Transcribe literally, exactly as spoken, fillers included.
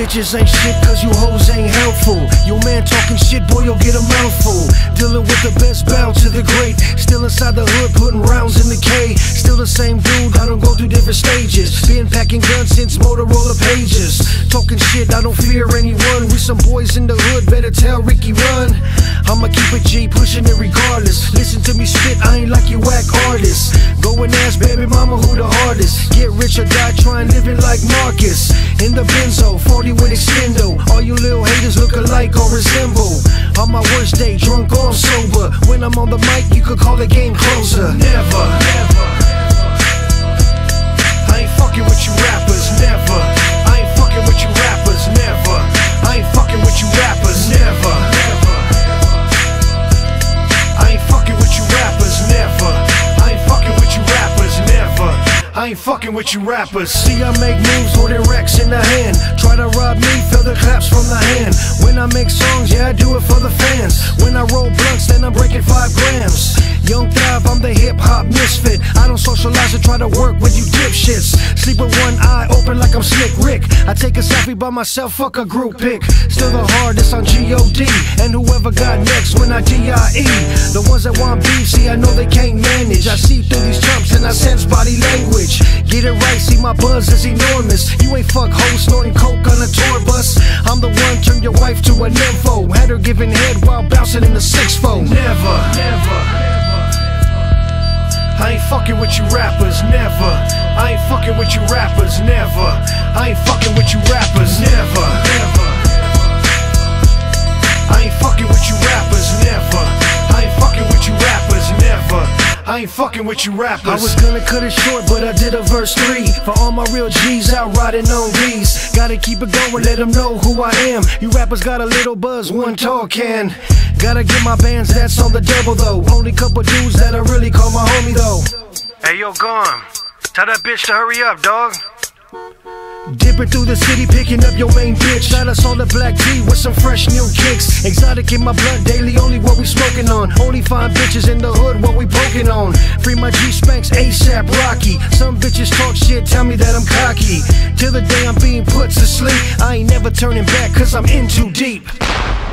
bitches ain't shit cause you hoes ain't helpful. Your man talking shit, boy, you'll get a mouthful. Dealing with the best, bound to the great. Still inside the hood, putting rounds in the K. Still the same dude, I don't go through different stages. Been packing guns since Motorola pages. Talking shit, I don't fear anyone. We some boys in the hood, better tell Ricky run. I'ma keep it G, pushing it regardless. Listen to me spit, I ain't like you whack artists. Go and ask baby mama who the hardest. Get rich or die trying living like Marcus. In the Benzo, forty with extendo. All you little haters look alike or resemble. On my worst day, drunk or sober. When I'm on the mic, you could call the game closer. Never, never. I ain't fucking with you rappers, never. I ain't fucking with you rappers, never. I ain't fucking with you rappers, never. I ain't fucking with you rappers, never. I ain't fucking with you rappers, never. I ain't fucking with you rappers. See, I make moves, holding racks in the hand. Try to rob me, feel the claps from the hand. When I make songs, yeah, I do it for the fans. When I roll blunts, then I'm breaking five grams. Young Thrive, I'm the hip-hop misfit. I don't socialize or try to work with you dipshits. Sleep with one eye open like I'm Slick Rick. I take a selfie by myself, fuck a group pic. Still the hardest on G O D. And whoever got next when I D I E. The ones that want beef, see, I know they can't manage. I see through these chumps and I sense body language. Get it right, see my buzz is enormous. You ain't fuck hoes snorting coke on a tour bus. I'm the one, turn your wife to a nympho. Had her giving head while bouncing in the six fold. Never, never. I ain't fucking with you rappers, never. I ain't fucking with you rappers, never. I ain't fucking with you rappers, never, never. I ain't fucking with you rappers, never. I ain't fucking with you rappers, never. I ain't fucking with you rappers. I was gonna cut it short, but I did a verse three. For all my real G's out riding on D's. Gotta keep it going, let them know who I am. You rappers got a little buzz, one tall can. Gotta get my bands, that's on the double though. Only couple dudes that I really call my homie though. Hey yo, Gone, tell that bitch to hurry up, dog. Dipping through the city, picking up your main bitch. Got us all the black tea with some fresh new kicks. Exotic in my blood daily, only what we smoking on. Only find bitches in the hood, what we poking on. Free my G-Spanks, ASAP Rocky. Some bitches talk shit, tell me that I'm cocky. Till the day I'm being put to sleep, I ain't never turning back cause I'm in too deep.